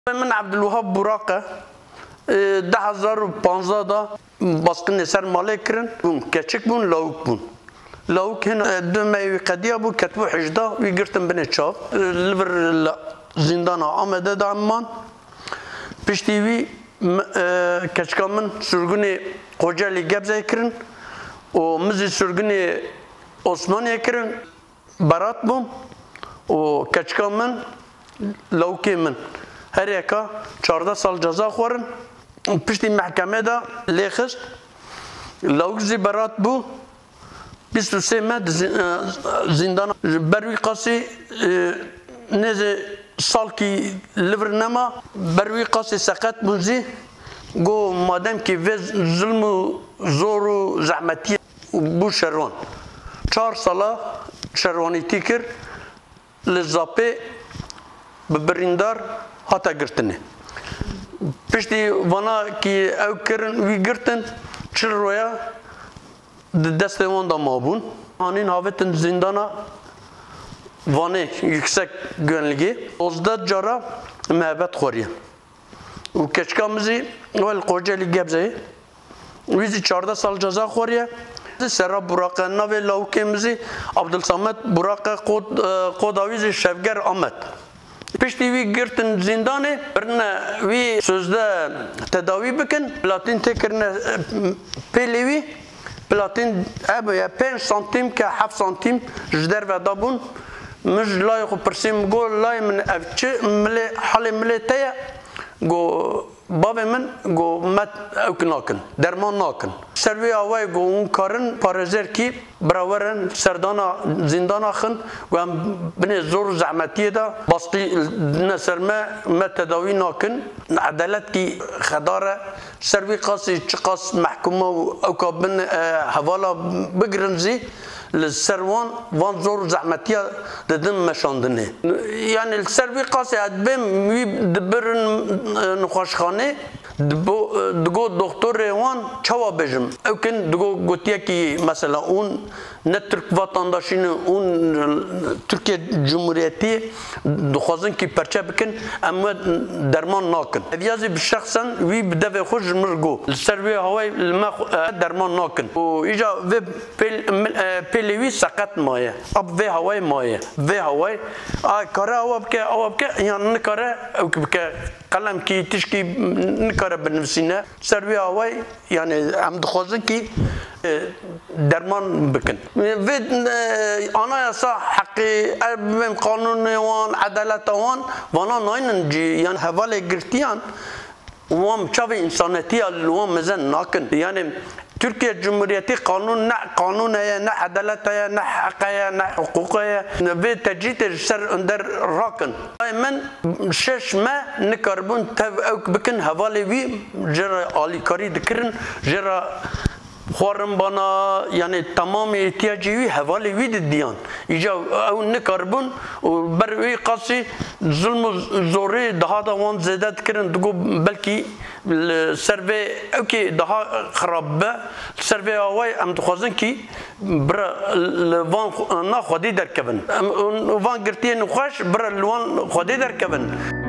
من عبدالوهاب براقه 2015 دا باسقین سر مالی کرن کچک بون لاوک بون لاوک هنا دو مایوی قدیا بو کتبو 18 وی گرتن بنه چاپ لور زندان آمده دا امان پشتی وی کچکا من سرگونی قوجالی گبزه کرن و مزی سرگونی عثمانی کرن برات بون و کچکا من لاوکی من هر یکا 14 سال جزا خورن پشتی محکمه دا لیخست لاوکزی برات بو 23 مد زندان بروی قاسی نزه سال کی لور نما بروی قاسی سقط بوزی گو مادم کی وز ظلم و زور و زحمتی بو شروان 4 سالا شروانی تیکر لزاپه ببریندار هاتا گرتنه پشتی وانا کی او کرن وی گرتن چل رویا دست وان دا مابون آنین هاوتن زندانا وانه yüksek gönlgi ozdat jara محبت خوریه و کچکامزی ول قوجلی گبزه ویزی 14 سال جزا خوریه سرا براقه نوی لاوکمزی عبدالصمد براقه قوداویز شفگر آمد پشتی وی گرتن زندانه برنه وی سوزده تداوی بکن پلاتین تکرنه پیلیوی پلاتین ابیا 5 سانتیم که 7 سانتیم جدر و دابون مش لای خو پرسیم گو لای من افچه ملی حال ملی تیا گو باب من گو مت اوک ناکن درمان ناکن سروی آوای گو اون کارن پارزر کی براورن سردانا زندانا خن و هم بنی زور زحمتیه دا باسقی نسرمه متداوی ناکن عدالت کی خداره سروی قاسی چقاس محکومه و اوکابن حوالا بگرنزی للسروان وان زور زحمتيا ددن مشاندنه يعني السروي قاسي ادبم دبرن نخوشخانه دگو دکتر وان چوا بجم اوکن دگو گوتیا کی مثلا اون نه ترک وطنداشین اون ترکیه جمهوریتی دخوازن کی پرچه بکن اما درمان ناکن ویازی بشخصا وی بدو خوش مرگو السروی هوای لما درمان ناکن و ایجا و پیلوی سقط مایه اب و هوای مایه و هوای کاره او بکه یعنی نکاره او بکه قلم کی تشکی نکاره بنفسینه سروی هوای یعنی هم دخوازن کی درمان بکن و آنها یسا حقی بیم قانون وان عدالت وان وانا ناینن جی یعنی حواله گرتیان وام چاوی انسانیتی الوام مزن ناکن یعنی ترکیه جمهوریتی قانون نه قانون ہے نه عدالت ہے نه حق ہے نه حقوق ہے و تجدید سر اندر راکن من شش ما نکاربون تو اوک بکن حواله وی جرا آلیکاری دکرن جرا خوارم بانا یعنی تمام احتیاجی وی حوالی وی دیان ایجا او نکاربون و بر وی قاسی ظلم و زوری daha da وان زیادت کرن دگو بلکی سروی او که daha خرابه سروی آوای ام دخوازن کی برا وان نا خودی در کبن وان گرتی نخوش برا وان خودی در کبن